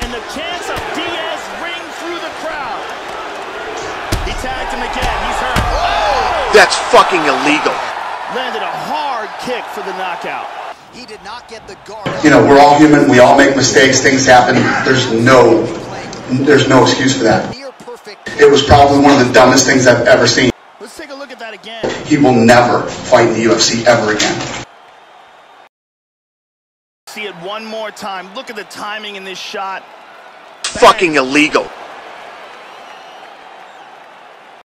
And the chance of Diaz ring through the crowd. He tagged him again. He's hurt. Oh! That's fucking illegal. Landed a hard kick for the knockout. He did not get the guard. You know, we're all human. We all make mistakes. Things happen. There's no excuse for that. It was probably one of the dumbest things I've ever seen. Let's take a look at that again. He will never fight in the UFC ever again. See it one more time. Look at the timing in this shot. Fucking illegal.